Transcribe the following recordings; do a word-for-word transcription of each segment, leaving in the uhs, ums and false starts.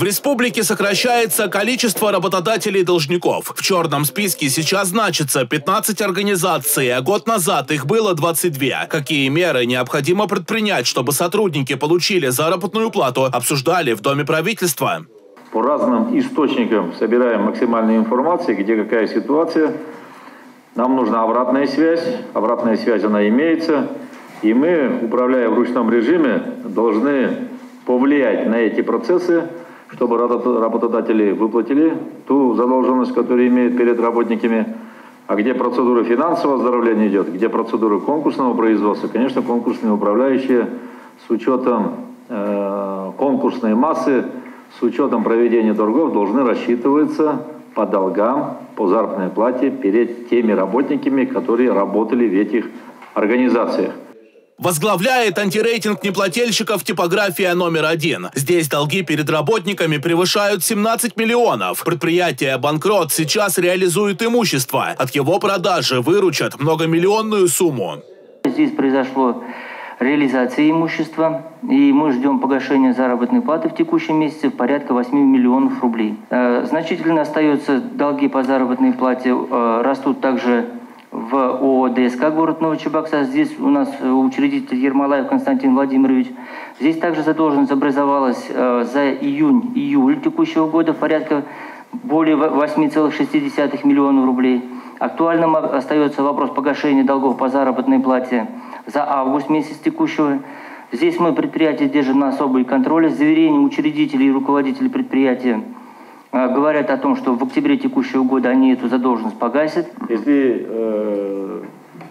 В республике сокращается количество работодателей-должников. В черном списке сейчас значится пятнадцать организаций, а год назад их было двадцать две. Какие меры необходимо предпринять, чтобы сотрудники получили заработную плату, обсуждали в Доме правительства. По разным источникам собираем максимальную информацию, где какая ситуация. Нам нужна обратная связь. Обратная связь, она имеется. И мы, управляя в ручном режиме, должны повлиять на эти процессы, чтобы работодатели выплатили ту задолженность, которую имеют перед работниками. А где процедура финансового оздоровления идет, где процедура конкурсного производства, конечно, конкурсные управляющие с учетом э, конкурсной массы, с учетом проведения торгов должны рассчитываться по долгам, по заработной плате перед теми работниками, которые работали в этих организациях. Возглавляет антирейтинг неплательщиков типография номер один. Здесь долги перед работниками превышают семнадцать миллионов. Предприятие «Банкрот» сейчас реализует имущество. От его продажи выручат многомиллионную сумму. Здесь произошло реализация имущества, и мы ждем погашения заработной платы в текущем месяце в порядка восьми миллионов рублей. Значительно остаются долги по заработной плате, растут также в ООО «ДСК» город Новочебоксар. Здесь у нас учредитель Ермолаев Константин Владимирович. Здесь также задолженность образовалась э, за июнь-июль текущего года порядка более восьми целых шести десятых миллионов рублей. Актуальным остается вопрос погашения долгов по заработной плате за август месяц текущего. Здесь мы предприятие держим на особый контроль. Заверения учредителей и руководителей предприятия говорят о том, что в октябре текущего года они эту задолженность погасят. Если э,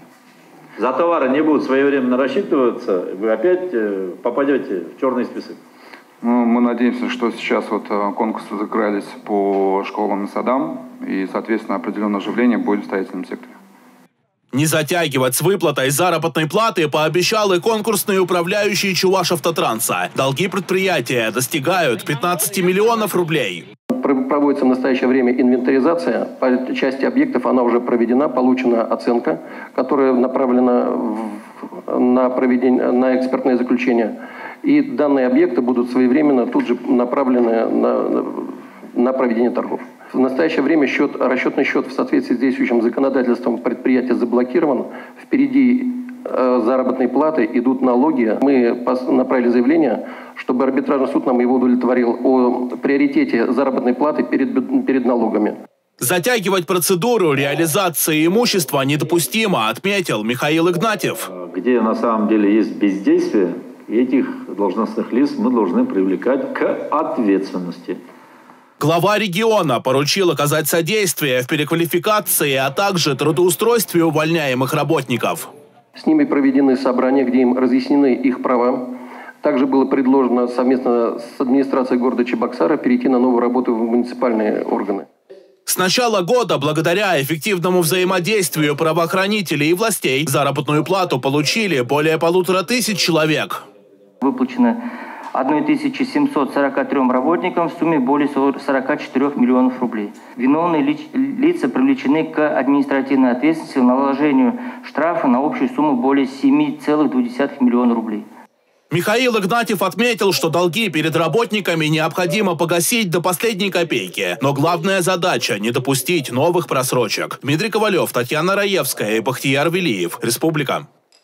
за товары не будут своевременно рассчитываться, вы опять э, попадете в черный список. Ну, мы надеемся, что сейчас вот конкурсы закрылись по школам и садам, и, соответственно, определенное оживление будет в строительном секторе. Не затягивать с выплатой заработной платы пообещал и конкурсный управляющий Чувашавтотранса. Долги предприятия достигают пятнадцати миллионов рублей. Проводится в настоящее время инвентаризация. По части объектов она уже проведена, получена оценка, которая направлена в, на, проведение, на экспертное заключение. И данные объекты будут своевременно тут же направлены на, на проведение торгов. В настоящее время счет, расчетный счет в соответствии с действующим законодательством предприятия заблокирован. Впереди э, заработной платы идут налоги. Мы направили заявление, чтобы арбитражный суд нам его удовлетворил о приоритете заработной платы перед, перед налогами. Затягивать процедуру реализации имущества недопустимо, отметил Михаил Игнатьев. Где на самом деле есть бездействие, этих должностных лиц мы должны привлекать к ответственности. Глава региона поручил оказать содействие в переквалификации, а также трудоустройстве увольняемых работников. С ними проведены собрания, где им разъяснены их права. Также было предложено совместно с администрацией города Чебоксара перейти на новую работу в муниципальные органы. С начала года, благодаря эффективному взаимодействию правоохранителей и властей, заработную плату получили более полутора тысяч человек. Выплачено тысяча семьсот сорока трём работникам в сумме более сорока четырёх миллионов рублей. Виновные ли, лица привлечены к административной ответственности в наложению штрафа на общую сумму более семи целых двух десятых миллиона рублей. Михаил Игнатьев отметил, что долги перед работниками необходимо погасить до последней копейки. Но главная задача – не допустить новых просрочек. Дмитрий Ковалев, Татьяна Раевская и Бахтияр Велиев. Республика.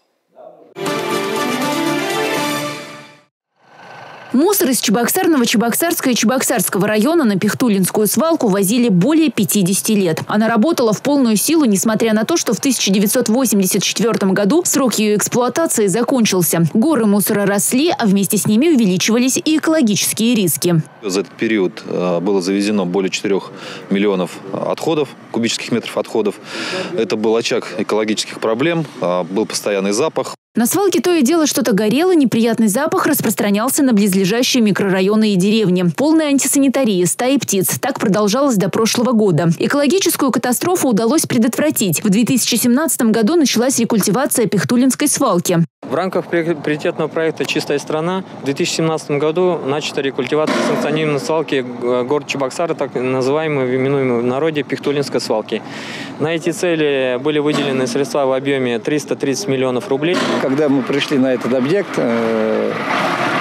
Мусор из Чебоксар-Новочебоксарска и Чебоксарского района на Пихтулинскую свалку возили более пятидесяти лет. Она работала в полную силу, несмотря на то, что в тысяча девятьсот восемьдесят четвёртом году срок ее эксплуатации закончился. Горы мусора росли, а вместе с ними увеличивались и экологические риски. За этот период было завезено более четырёх миллионов отходов, кубических метров отходов. Это был очаг экологических проблем, был постоянный запах. На свалке то и дело что-то горело, неприятный запах распространялся на близлежащие микрорайоны и деревни. Полная антисанитария, стаи птиц. Так продолжалось до прошлого года. Экологическую катастрофу удалось предотвратить. В две тысячи семнадцатом году началась рекультивация Пихтулинской свалки. В рамках приоритетного проекта «Чистая страна» в две тысячи семнадцатом году начата рекультивация санкционированной свалки города Чебоксара, так называемой, именуемой в народе Пихтулинской свалки. На эти цели были выделены средства в объеме триста тридцать миллионов рублей. Когда мы пришли на этот объект,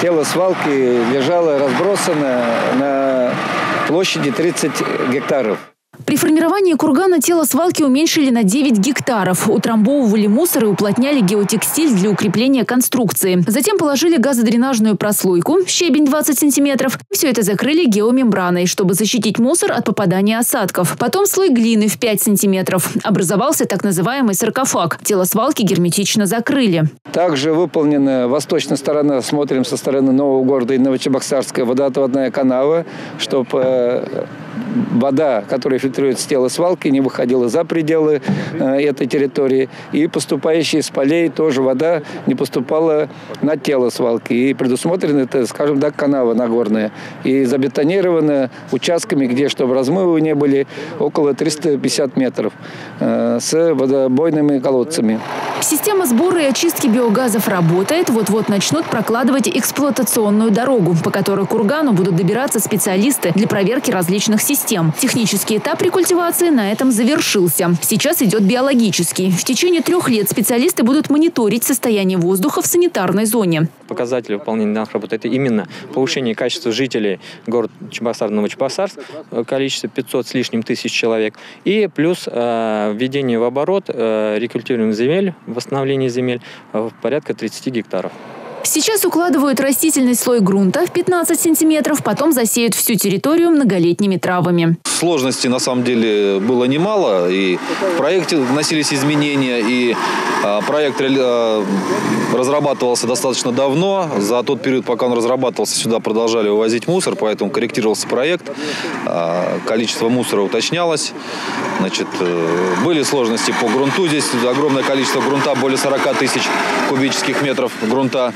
тело свалки лежало разбросано на площади тридцать гектаров. При формировании кургана тело свалки уменьшили на девять гектаров. Утрамбовывали мусор и уплотняли геотекстиль для укрепления конструкции. Затем положили газодренажную прослойку, щебень двадцать сантиметров. Все это закрыли геомембраной, чтобы защитить мусор от попадания осадков. Потом слой глины в пять сантиметров. Образовался так называемый саркофаг. Тело свалки герметично закрыли. Также выполнена восточная сторона, смотрим со стороны Нового города и Новочебоксарская, водоотводная канава, чтобы вода, которая фильтруется с тела свалки, не выходила за пределы э, этой территории. И поступающая из полей тоже вода не поступала на тело свалки. И предусмотрена это, скажем так, канава нагорная. И забетонирована участками, где, чтобы размывания были, около триста пятьдесят метров э, с водобойными колодцами. Система сбора и очистки биогазов работает. Вот-вот начнут прокладывать эксплуатационную дорогу, по которой к кургану будут добираться специалисты для проверки различных систем. Технический этап рекультивации на этом завершился. Сейчас идет биологический. В течение трех лет специалисты будут мониторить состояние воздуха в санитарной зоне. Показатели выполнения данных работ – это именно повышение качества жителей города Чебоксар, Новочебоксарск, количество пятьсот с лишним тысяч человек, и плюс э, введение в оборот э, рекультивированных земель, восстановление земель в порядка тридцати гектаров. Сейчас укладывают растительный слой грунта в пятнадцать сантиметров, потом засеют всю территорию многолетними травами. Сложностей на самом деле было немало, и в проекте вносились изменения, и а, проект а, разрабатывался достаточно давно. За тот период, пока он разрабатывался, сюда продолжали вывозить мусор, поэтому корректировался проект, а, количество мусора уточнялось. Значит, были сложности по грунту, здесь огромное количество грунта, более сорока тысяч кубических метров грунта.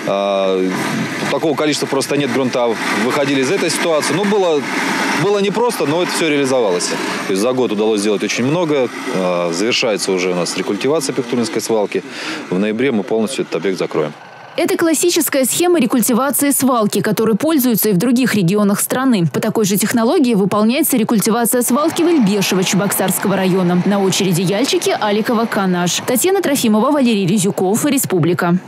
Такого количества просто нет грунта. Выходили из этой ситуации. Ну, было, было непросто, но это все реализовалось. То есть за год удалось сделать очень много. Завершается уже у нас рекультивация Пихтулинской свалки. В ноябре мы полностью этот объект закроем. Это классическая схема рекультивации свалки, которой пользуются и в других регионах страны. По такой же технологии выполняется рекультивация свалки в Ильбешево Чебоксарского района. На очереди Яльчики, Аликова, Канаш. Татьяна Трофимова, Валерий Резюков, Республика.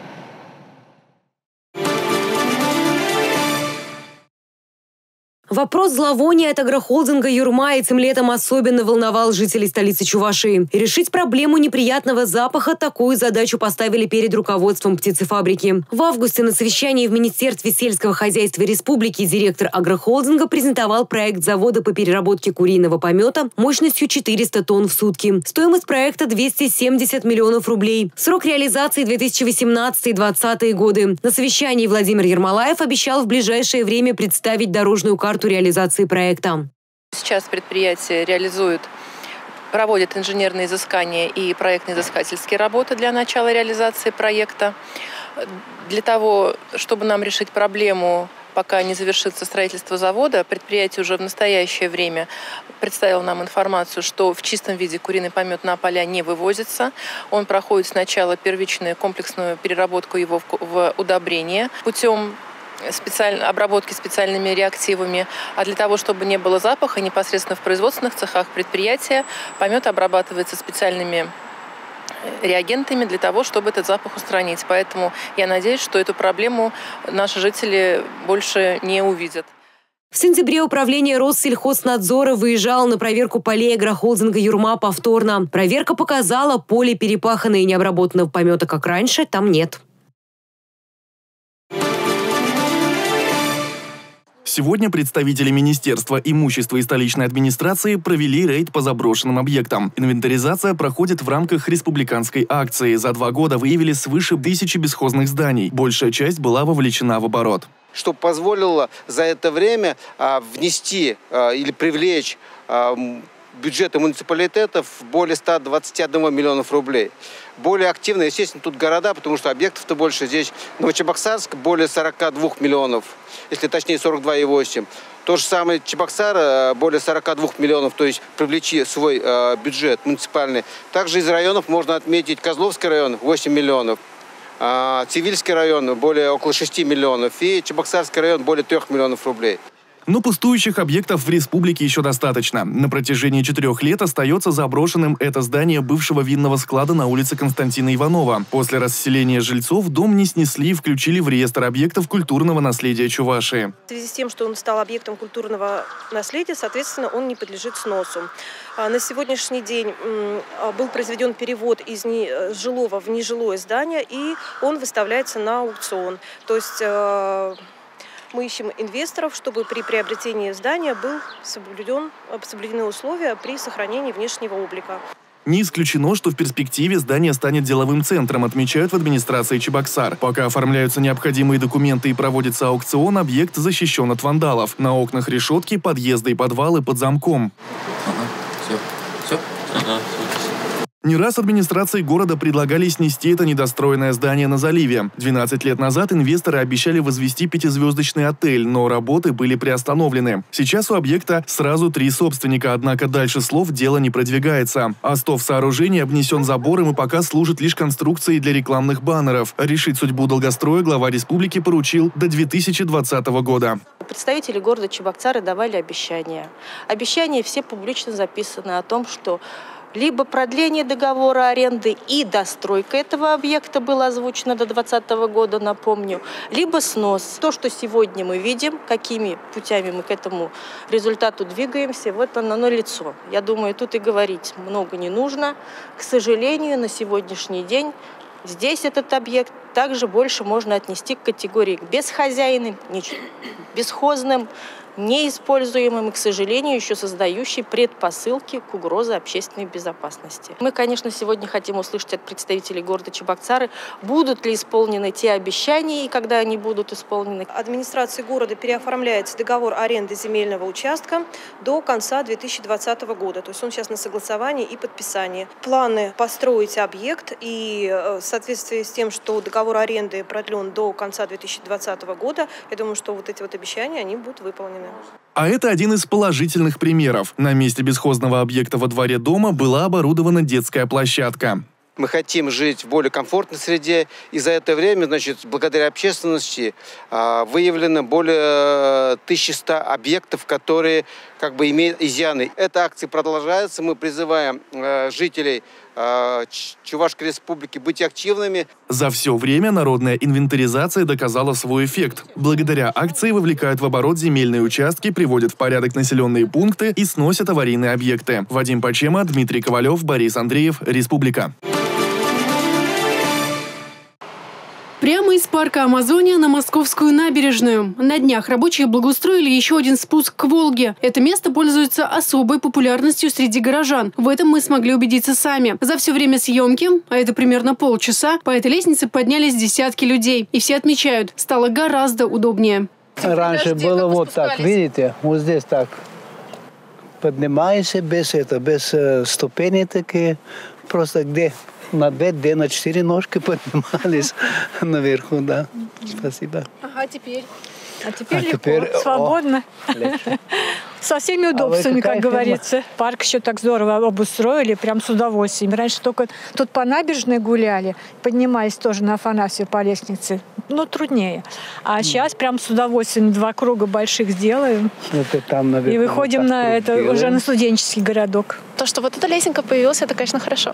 Вопрос зловония от агрохолдинга «Юрма» этим летом особенно волновал жителей столицы Чувашии. И решить проблему неприятного запаха такую задачу поставили перед руководством птицефабрики. В августе на совещании в Министерстве сельского хозяйства республики директор агрохолдинга презентовал проект завода по переработке куриного помета мощностью четыреста тонн в сутки. Стоимость проекта двести семьдесят миллионов рублей. Срок реализации две тысячи восемнадцатый — двадцатый годы. На совещании Владимир Ермолаев обещал в ближайшее время представить дорожную карту реализации проекта. Сейчас предприятие реализует, проводит инженерные изыскания и проектно-изыскательские работы для начала реализации проекта. Для того, чтобы нам решить проблему, пока не завершится строительство завода, предприятие уже в настоящее время представило нам информацию, что в чистом виде куриный помет на поля не вывозится. Он проходит сначала первичную комплексную переработку его в удобрение путем специальной обработки специальными реактивами, а для того, чтобы не было запаха, непосредственно в производственных цехах предприятия помет обрабатывается специальными реагентами для того, чтобы этот запах устранить. Поэтому я надеюсь, что эту проблему наши жители больше не увидят. В сентябре управление Россельхознадзора выезжало на проверку полей агрохолдинга «Юрма» повторно. Проверка показала, поле перепаханное и необработанного помета, как раньше, там нет. Сегодня представители Министерства имущества и столичной администрации провели рейд по заброшенным объектам. Инвентаризация проходит в рамках республиканской акции. За два года выявили свыше тысячи бесхозных зданий. Большая часть была вовлечена в оборот. Что позволило за это время а, внести а, или привлечь а, бюджеты муниципалитетов более ста двадцати одного миллионов рублей. Более активно, естественно, тут города, потому что объектов-то больше. Здесь Новочебоксарск более сорока двух миллионов, если точнее сорок два и восемь. То же самое Чебоксар более сорока двух миллионов, то есть привлечи свой э, бюджет муниципальный. Также из районов можно отметить Козловский район восемь миллионов, э, Цивильский район более около шести миллионов и Чебоксарский район более трёх миллионов рублей. Но пустующих объектов в республике еще достаточно. На протяжении четырех лет остается заброшенным это здание бывшего винного склада на улице Константина Иванова. После расселения жильцов дом не снесли и включили в реестр объектов культурного наследия Чувашии. В связи с тем, что он стал объектом культурного наследия, соответственно, он не подлежит сносу. На сегодняшний день был произведен перевод из жилого в нежилое здание, и он выставляется на аукцион. То есть мы ищем инвесторов, чтобы при приобретении здания был соблюден, соблюдены условия при сохранении внешнего облика. Не исключено, что в перспективе здание станет деловым центром, отмечают в администрации Чебоксар. Пока оформляются необходимые документы и проводится аукцион, объект защищен от вандалов. На окнах решетки, подъезды и подвалы под замком. Ага, все, все, ага. Не раз администрации города предлагали снести это недостроенное здание на заливе. двенадцать лет назад инвесторы обещали возвести пятизвездочный отель, но работы были приостановлены. Сейчас у объекта сразу три собственника, однако дальше слов дело не продвигается. Остов сооружения обнесен забором и пока служит лишь конструкцией для рекламных баннеров. Решить судьбу долгостроя глава республики поручил до две тысячи двадцатого года. Представители города Чебоксары давали обещания. Обещания все публично записаны о том, что либо продление договора аренды и достройка этого объекта была озвучена до двадцатого года, напомню, либо снос. То, что сегодня мы видим, какими путями мы к этому результату двигаемся, вот оно налицо. Я думаю, тут и говорить много не нужно. К сожалению, на сегодняшний день здесь этот объект также больше можно отнести к категории бесхозяйным, бесхозным, неиспользуемым и, к сожалению, еще создающий предпосылки к угрозе общественной безопасности. Мы, конечно, сегодня хотим услышать от представителей города Чебоксары, будут ли исполнены те обещания и когда они будут исполнены. Администрации города переоформляется договор аренды земельного участка до конца две тысячи двадцатого года. То есть он сейчас на согласовании и подписании. Планы построить объект и в соответствии с тем, что договор аренды продлен до конца две тысячи двадцатого года, я думаю, что вот эти вот обещания, они будут выполнены. А это один из положительных примеров. На месте бесхозного объекта во дворе дома была оборудована детская площадка. Мы хотим жить в более комфортной среде, и за это время, значит, благодаря общественности выявлено более тысячи ста объектов, которые как бы имеют изъяны. Эта акция продолжается. Мы призываем жителей Чувашской республики быть активными. За все время народная инвентаризация доказала свой эффект. Благодаря акции вовлекают в оборот земельные участки, приводят в порядок населенные пункты и сносят аварийные объекты. Вадим Пачема, Дмитрий Ковалев, Борис Андреев, Республика. Прямо из парка «Амазония» на Московскую набережную. На днях рабочие благоустроили еще один спуск к Волге. Это место пользуется особой популярностью среди горожан. В этом мы смогли убедиться сами. За все время съемки, а это примерно полчаса, по этой лестнице поднялись десятки людей. И все отмечают, стало гораздо удобнее. Раньше было вот так, видите, вот здесь так. Поднимаешься без этого, без э, ступеней такие, просто где... На две, где на четыре ножки поднимались наверху, да. Спасибо. Ага, теперь. А теперь а легко, теперь, свободно. Со всеми удобствами, а как говорится. Фирма? Парк еще так здорово обустроили, прям с удовольствием. Раньше только тут по набережной гуляли, поднимаясь тоже на Афанасию по лестнице. Ну, труднее. А сейчас прям с удовольствием два круга больших сделаем. Это там, наверное, и выходим на это делаем. Уже на студенческий городок. То, что вот эта лесенка появилась, это, конечно, хорошо.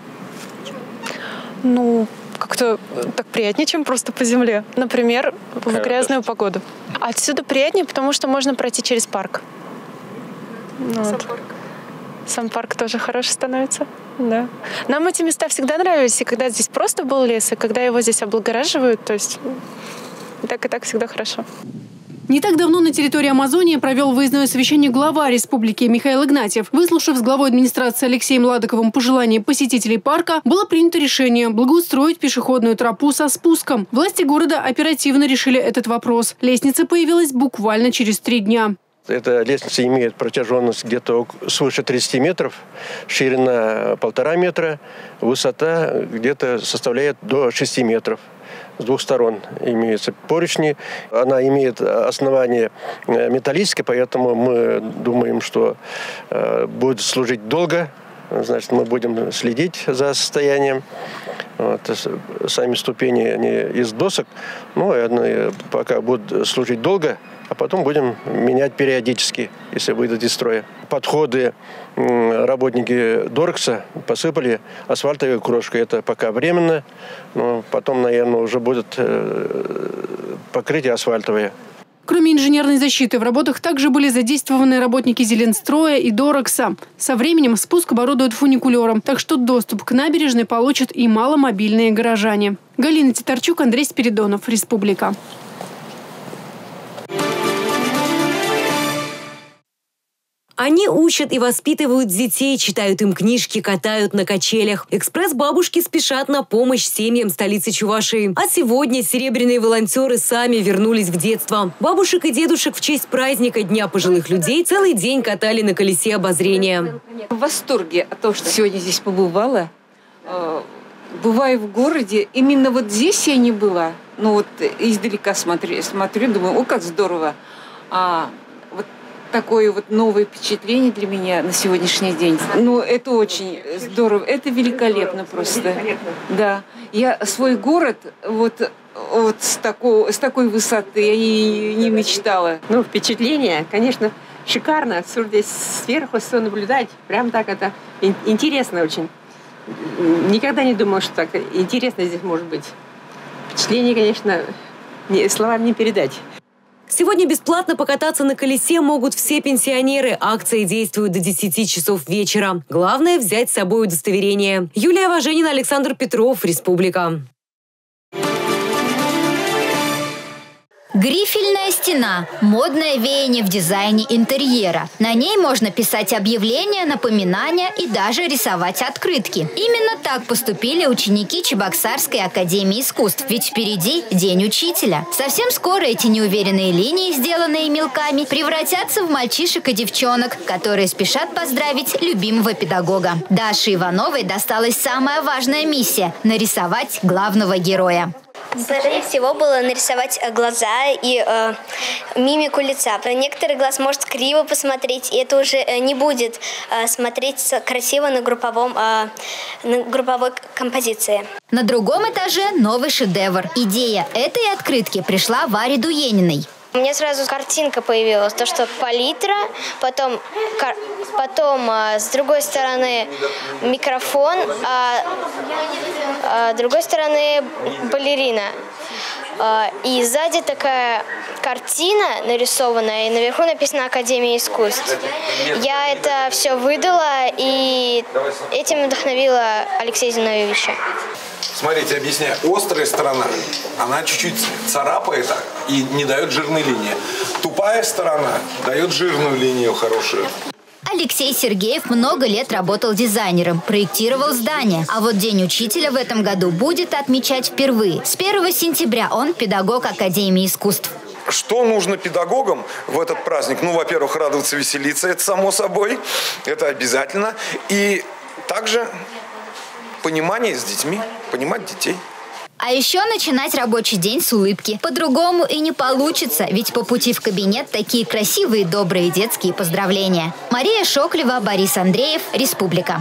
Ну, как-то так приятнее, чем просто по земле. Например, в грязную погоду. Отсюда приятнее, потому что можно пройти через парк. Ну, Сам вот. парк. Сам парк тоже хороший становится. Да. Нам эти места всегда нравились, и когда здесь просто был лес, и когда его здесь облагораживают, то есть и так и так всегда хорошо. Не так давно на территории Амазонии провел выездное совещание глава республики Михаил Игнатьев. Выслушав с главой администрации Алексеем Ладыковым пожелания посетителей парка, было принято решение благоустроить пешеходную тропу со спуском. Власти города оперативно решили этот вопрос. Лестница появилась буквально через три дня. Эта лестница имеет протяженность где-то свыше тридцати метров, ширина полтора метра, высота где-то составляет до шести метров. С двух сторон имеются поручни. Она имеет основание металлическое, поэтому мы думаем, что будет служить долго. Значит, мы будем следить за состоянием. Вот, сами ступени они из досок, но они пока будут служить долго. а потом будем менять периодически, если выйдут из строя. Подходы работники Доркса посыпали асфальтовой крошкой. Это пока временно, но потом, наверное, уже будет покрытие асфальтовое. Кроме инженерной защиты, в работах также были задействованы работники Зеленстроя и Дорокса. Со временем спуск оборудуют фуникулером, так что доступ к набережной получат и маломобильные горожане. Галина Титарчук, Андрей Спиридонов, Республика. Они учат и воспитывают детей, читают им книжки, катают на качелях. Экспресс-бабушки спешат на помощь семьям столицы Чувашии. А сегодня серебряные волонтеры сами вернулись в детство. Бабушек и дедушек в честь праздника Дня пожилых людей целый день катали на колесе обозрения. В восторге от того, что сегодня здесь побывала. Бываю в городе. Именно вот здесь я не была. Ну вот издалека смотрю, смотрю, думаю, о, как здорово. А такое вот новое впечатление для меня на сегодняшний день. Ну, это очень здорово, это великолепно просто. Великолепно. Да. Я свой город вот, вот с, такой, с такой высоты я и не мечтала. Ну, впечатление, конечно, шикарно. Отсюда здесь сверху все наблюдать. Прям так это интересно очень. Никогда не думала, что так интересно здесь может быть. Впечатление, конечно, словами не передать. Сегодня бесплатно покататься на колесе могут все пенсионеры. Акция действует до десяти часов вечера. Главное – взять с собой удостоверение. Юлия Важенина, Александр Петров, Республика. Грифельная стена – модное веяние в дизайне интерьера. На ней можно писать объявления, напоминания и даже рисовать открытки. Именно так поступили ученики Чебоксарской академии искусств, ведь впереди День учителя. Совсем скоро эти неуверенные линии, сделанные мелками, превратятся в мальчишек и девчонок, которые спешат поздравить любимого педагога. Даше Ивановой досталась самая важная миссия – нарисовать главного героя. Сложнее всего было нарисовать глаза и э, мимику лица. Некоторый глаз может криво посмотреть, и это уже не будет э, смотреться красиво на, групповом, э, на групповой композиции. На другом этаже новый шедевр. Идея этой открытки пришла Варе Дуениной. У меня сразу картинка появилась, то что палитра, потом, потом а, с другой стороны микрофон, а, а с другой стороны балерина. А, и сзади такая картина нарисованная, и наверху написано «Академия искусств». Я это все выдала, и этим вдохновила Алексея Зиновьевича. Смотрите, объясняю. Острая сторона, она чуть-чуть царапает и не дает жирной линии. Тупая сторона дает жирную линию хорошую. Алексей Сергеев много лет работал дизайнером, проектировал здания. А вот День учителя в этом году будет отмечать впервые. С первого сентября он педагог Академии искусств. Что нужно педагогам в этот праздник? Ну, во-первых, радоваться, веселиться, это само собой, это обязательно. И также понимание с детьми, понимать детей. А еще начинать рабочий день с улыбки. По-другому и не получится, ведь по пути в кабинет такие красивые, добрые детские поздравления. Мария Шоклева, Борис Андреев, Республика.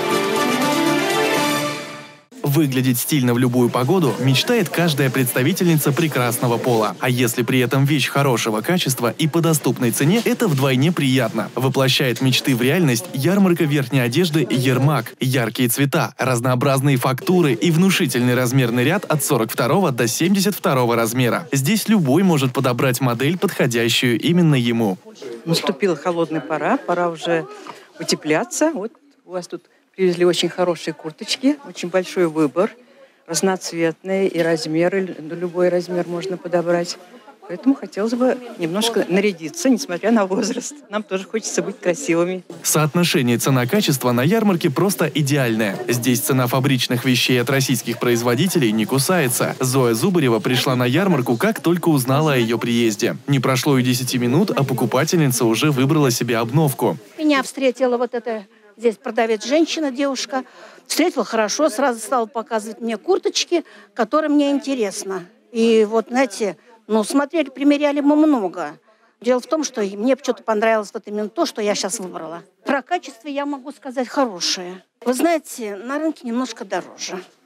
Выглядеть стильно в любую погоду мечтает каждая представительница прекрасного пола. А если при этом вещь хорошего качества и по доступной цене, это вдвойне приятно. Воплощает мечты в реальность ярмарка верхней одежды «Ермак». Яркие цвета, разнообразные фактуры и внушительный размерный ряд от сорок второго до семьдесят второго размера. Здесь любой может подобрать модель, подходящую именно ему. Наступила холодная пора, пора уже утепляться. Вот у вас тут привезли очень хорошие курточки, очень большой выбор, разноцветные и размеры, любой размер можно подобрать. Поэтому хотелось бы немножко нарядиться, несмотря на возраст. Нам тоже хочется быть красивыми. Соотношение цена-качество на ярмарке просто идеальное. Здесь цена фабричных вещей от российских производителей не кусается. Зоя Зубарева пришла на ярмарку, как только узнала о ее приезде. Не прошло и десяти минут, а покупательница уже выбрала себе обновку. Меня встретила вот эта здесь продавец женщина, девушка. Встретила хорошо, сразу стала показывать мне курточки, которые мне интересны. И вот, знаете, ну, смотрели, примеряли мы много. Дело в том, что мне что-то понравилось вот именно то, что я сейчас выбрала. Про качество я могу сказать хорошее. Вы знаете, на рынке немножко дороже.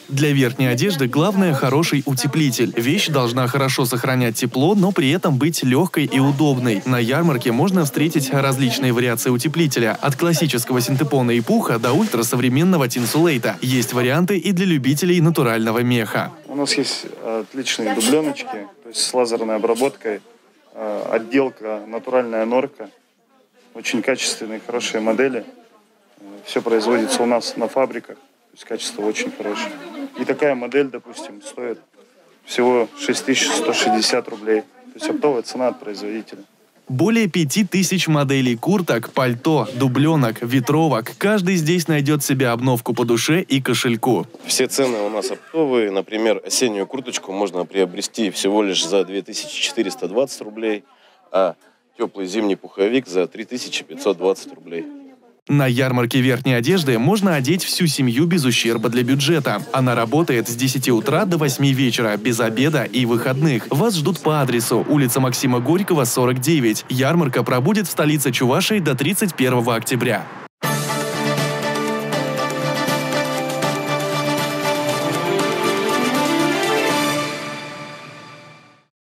Для верхней одежды главное хороший утеплитель. Вещь должна хорошо сохранять тепло, но при этом быть легкой и удобной. На ярмарке можно встретить различные вариации утеплителя. От классического синтепона и пуха до ультрасовременного тинсулейта. Есть варианты и для любителей натурального меха. У нас есть отличные дубленочки, то есть с лазерной обработкой, отделка, натуральная норка. Очень качественные, хорошие модели. Все производится у нас на фабриках. То есть качество очень хорошее. И такая модель, допустим, стоит всего шесть тысяч сто шестьдесят рублей. То есть оптовая цена от производителя. Более пяти тысяч моделей курток, пальто, дубленок, ветровок. Каждый здесь найдет себе обновку по душе и кошельку. Все цены у нас оптовые. Например, осеннюю курточку можно приобрести всего лишь за две тысячи четыреста двадцать рублей, а теплый зимний пуховик за три тысячи пятьсот двадцать рублей. На ярмарке верхней одежды можно одеть всю семью без ущерба для бюджета. Она работает с десяти утра до восьми вечера, без обеда и выходных. Вас ждут по адресу улица Максима Горького, сорок девять. Ярмарка пробудет в столице Чувашии до тридцать первого октября.